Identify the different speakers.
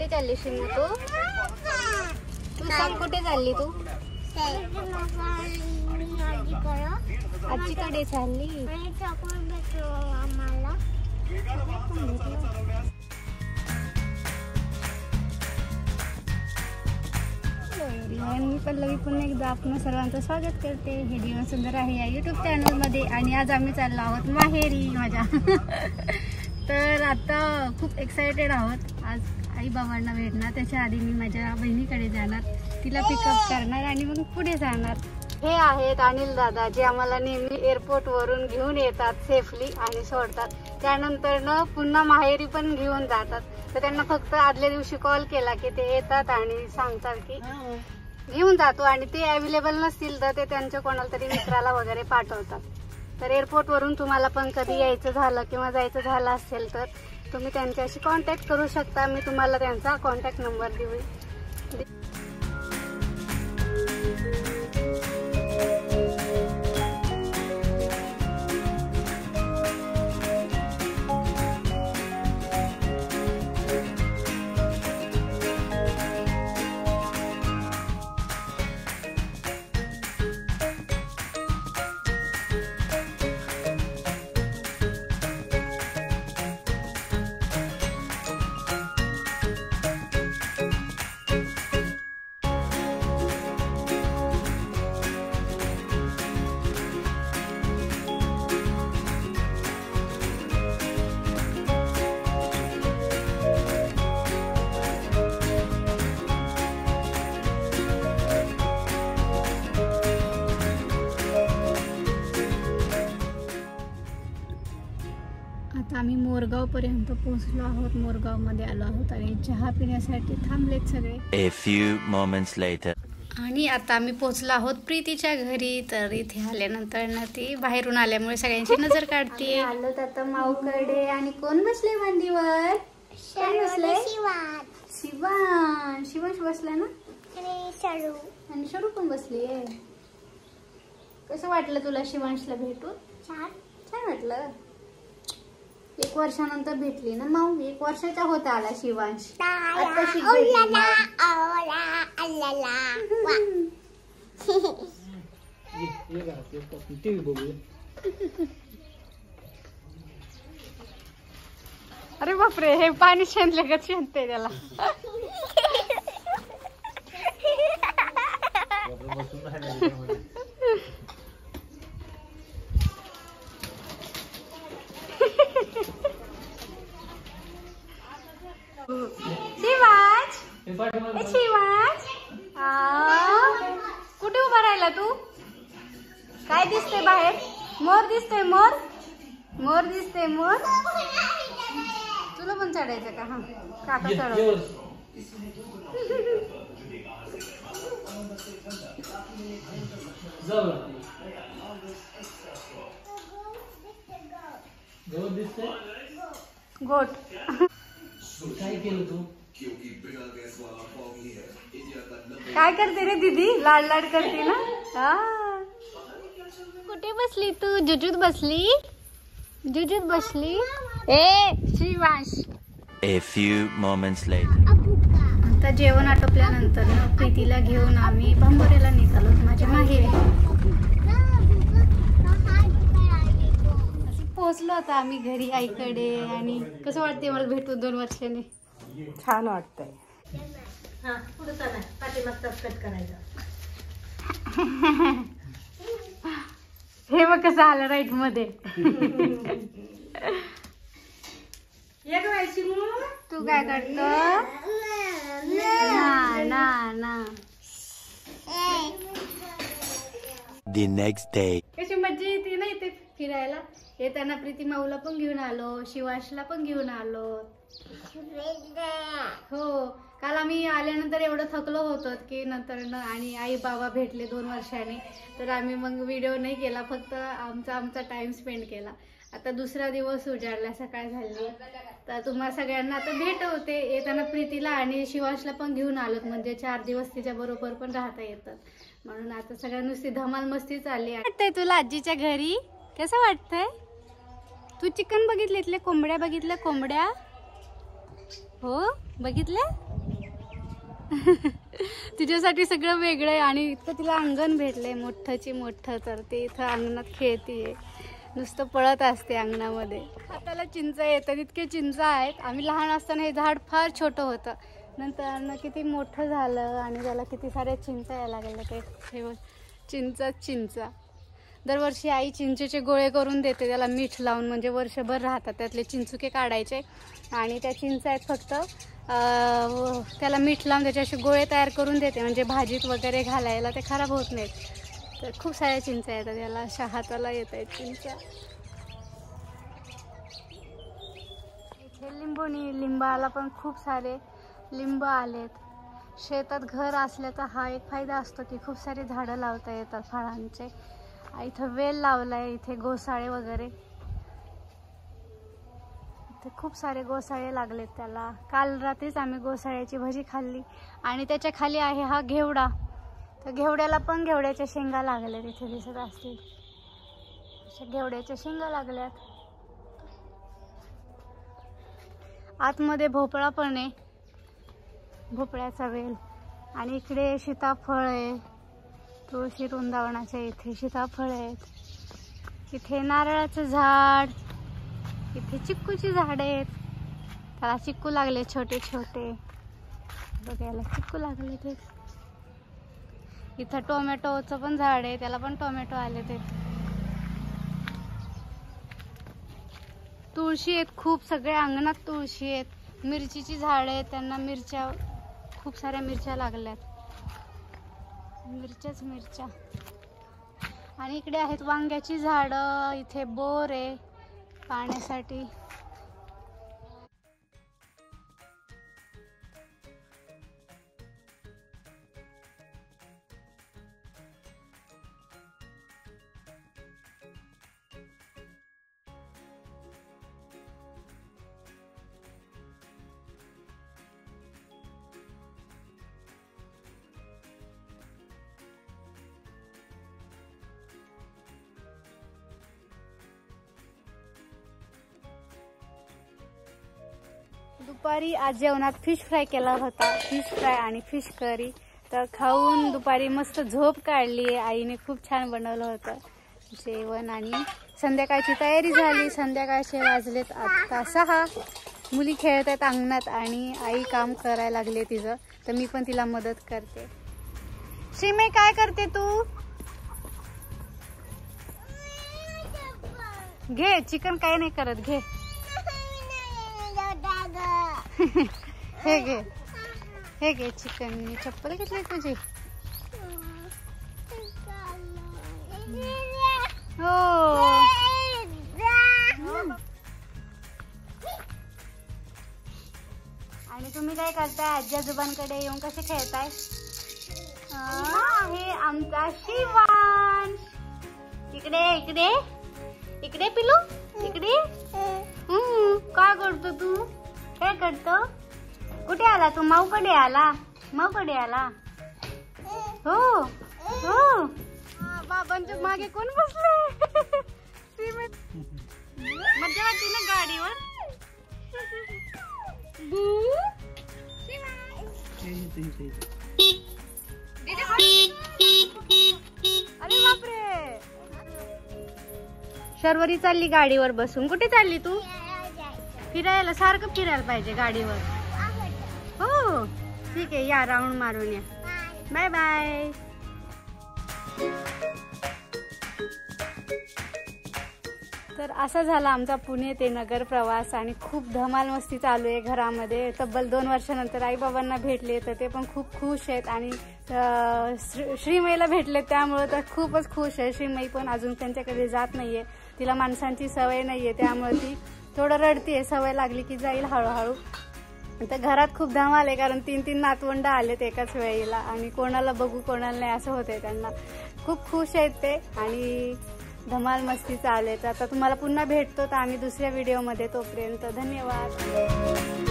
Speaker 1: कुठे चालली शिमू तू? तू सांग कुठे चालली तू? आजीकडे चालली. मी पल्लवी पुन्हा एकदा आपण सर्वांचं स्वागत करते. हे जीवन सुंदर आहे या यूट्यूब चॅनलमध्ये. आणि आज आम्ही चाललो आहोत माहेरी माझ्या. तर आता खूप एक्सायटेड आहोत. आज आई बाबांना भेटणार, त्याच्या आधी मी माझ्या बहिणीकडे जाणार, तिला पिकअप करणार आणि मग पुढे जाणार. हे आहेत अनिल दादा, जे आम्हाला नेहमी एअरपोर्ट वरून घेऊन येतात सेफली आणि सोडतात. त्यानंतर न पुन्हा माहेरी पण घेऊन जातात. तर त्यांना फक्त आदल्या दिवशी कॉल केला की ते येतात आणि सांगतात की घेऊन जातो, आणि ते अवेलेबल नसतील तर ते त्यांच्या कोणाला तरी मित्राला वगैरे पाठवतात. तर एअरपोर्ट वरून तुम्हाला पण कधी यायचं झालं किंवा जायचं झालं असेल तर तुम्ही त्यांच्याशी कॉन्टॅक्ट करू शकता. मी तुम्हाला त्यांचा कॉन्टॅक्ट नंबर देऊ. आता आम्ही मोरगाव पर्यंत पोहोचलो आहोत. मोरगाव मध्ये आलो आहोत आणि चहा पिण्यासाठी थांबलेत सगळे.
Speaker 2: A few moments later.
Speaker 1: आणि आता आम्ही पोहोचलो आहोत प्रीतीच्या घरी. तर इथे आल्यानंतर ना ती बाहेरून आल्यामुळे सगळ्यांची नजर काढते. आलो आता माऊकडे. आणि कोण बसले मांडीवर? बसले शिवांश. शिवांश बसला ना. आणि शरू पण बसली. कसं वाटलं तुला शिवांशला भेटून? छान वाटलं. 1 वर्षानंतर भेटली ना माऊ. 1 वर्षाचा होता आला शिवांश. अरे बापरे, हे पाणी शेंदले का शेंदते त्याला. शिवांश, शिवांश, कुठे उभा राहिला तू? काय दिसते बाहेर? मोर दिसते. मोर, मोर दिसते. मोर तुला पण चढायचं का? हा, काका चढव. गोट.
Speaker 3: काय केलं तू?
Speaker 1: काय करते रे दीदी? लाड लाड करते ना. कुठे बसली तू? जुजूत बसली. जुजूत बसली. ए Shivansh.
Speaker 2: A few moments later.
Speaker 1: आता जेवण आटोपल्यानंतर ना प्रीतीला घेऊन आम्ही भांबोऱ्याला निघालो माझ्या माहेरी. पोहोचलो आता आम्ही घरी आईकडे. आणि कसं वाटते मला भेटून 2 वर्षांनी?
Speaker 4: छान वाटतंय.
Speaker 1: हे बघ कसं आलं राईट मध्ये. तू काय करतो? ना ना.
Speaker 2: The next day.
Speaker 1: कशी मज्जा येते ना इथे फिरायला. येताना प्रीती माऊला पण घेऊन आलो, शिवांशला पण घेऊन आलो. हो, काल आम्ही आल्यानंतर एवढं थकलो होतो की नंतर आणि आई बाबा भेटले 2 वर्षांनी. तर आम्ही मग व्हिडिओ नाही केला, फक्त आमचा टाइम स्पेंड केला. आता दुसरा दिवस उजाडला, सकाळ झाली. तर तुम्हाला सगळ्यांना आता भेट होते. येताना प्रीतीला आणि शिवांशला पण घेऊन आलोत, म्हणजे 4 दिवस तिच्या बरोबर पण राहता येतात. म्हणून आता सगळ्या नुसती धमाल मस्ती चालली. वाटतंय तुला आजीच्या घरी? कसं वाटतंय? तू चिकन बघितले, कोंबड्या बघितल्या? कोंबड्या हो बघितल्या. तिच्यासाठी सगळं वेगळं आहे आणि इतकं तिला अंगण भेटलंय मोठंची मोठं, तर ते इथं अंगणात खेळतीये, नुसतं पळत असते अंगणामध्ये. हाताला चिंच येतात, इतके चिंच आहेत. आम्ही लहान असताना हे झाड फार छोटं होतं, नंतर किती मोठं झालं आणि त्याला किती साऱ्या चिंचा यायला लागल्या. ते हे चिंचा दरवर्षी आई चिंचेचे गोळे करून देते त्याला मीठ लावून, म्हणजे वर्षभर राहतात. त्यातले चिंचुके काढायचे आणि त्या चिंचा आहेत फक्त त्याला मीठ लावून त्याचे असे गोळे तयार करून देते, म्हणजे भाजीत वगैरे घालायला ते खराब होत नाहीत. तर खूप साऱ्या चिंचा येतात त्याला, अशा हाताला येत आहेत चिंचा. इथे लिंबाला पण खूप सारे लिंब आलेत. शेतात घर असल्याचा हा एक फायदा असतो की खूप सारी झाडं लावता येतात फळांचे. इथं वेल लावलाय, इथे गोसाळे वगैरे, इथे खूप सारे गोसाळे लागलेत त्याला. काल रात्रीच आम्ही गोसाळ्याची भजी खाल्ली आणि त्याच्या खाली आहे हा घेवडा. तर घेवड्याला पण घेवड्याच्या शेंगा लागल्यात, इथे दिसत असतील अशा घेवड्याच्या शेंगा लागल्यात. आतमध्ये भोपळा पण आहे, भोपळ्याचा वेल. आणि इकडे सीताफळ आहे, तुळशी वृंदावनाच्या इथे सीताफळ आहेत. इथे नारळाचं झाड, इथे चिक्कूची झाडे आहेत, त्याला चिक्कू लागले छोटे छोटे, बघायला चिक्कू लागले ते. इथं टोमॅटोचं पण झाड आहे, त्याला पण टोमॅटो आले ते. तुळशी आहेत खूप, सगळ्या अंगणात तुळशी आहेत. मिरचीची झाड आहेत, त्यांना मिरच्या, खूप साऱ्या मिरच्या लागल्यात, मिरच्या. आणि इकडे आहेत वांग्याची झाडं, इथे बोर आहे पाण्यासाठी. दुपारी आज जेवणात फिश फ्राय केला होता, फिश फ्राय आणि फिश करी. तर खाऊन दुपारी मस्त झोप काढली आहे. आईने खूप छान बनवलं होतं जेवण आणि संध्याकाळची तयारी झाली. संध्याकाळचे वाजलेत आता 6. मुली खेळत आहेत अंगणात आणि आई काम करायला लागले तिचं, तर मी पण तिला मदत करते. श्रीमय काय करते तू? घे चिकन, काय नाही करत, घे. हे घे चिकन. मी चप्पल घेतली तुझी. हो. आणि तुम्ही काय करताय? आजी आजोबांकडे येऊन कसे खेळताय? हे आमचा शिवांश. इकडे पिलू, इकडे. काय करतो तू? काय करतो? कुठे आला तू? माऊकडे आला? हो. बाबांच्या मागे कोण बसले? मजा वाटते ना गाडीवर. अरे बापरे. शर्वरी चालली गाडीवर बसून. कुठे चालली तू? फिरायला. सारखं फिरायला पाहिजे गाडीवर. हो ठीक आहे, या राऊंड मारून या. Bye bye. तर असा झाला आमचा पुणे ते नगर प्रवास आणि खूप धमाल मस्ती चालू आहे घरामध्ये. तब्बल 2 वर्षानंतर आई बाबांना भेटले तर ते पण खूप खुश आहेत आणि श्रीमईला भेटले त्यामुळे तर खूपच खुश आहे. श्रीमई पण अजून त्यांच्याकडे जात नाहीये, तिला माणसांची सवय नाहीये, त्यामुळे ती थोडं रडतीये. सवय लागली की जाईल हळूहळू. तर घरात खूप धमाल आहे कारण 3 नातवंड आलेत एकाच वेळेला आणि कोणाला बघू कोणाला नाही असं होतंय त्यांना. खूप खुश आहेत ते आणि धमाल मस्ती चालू आहे. आता तुम्हाला पुन्हा भेटतो तर आम्ही दुसऱ्या व्हिडिओमध्ये. तोपर्यंत धन्यवाद.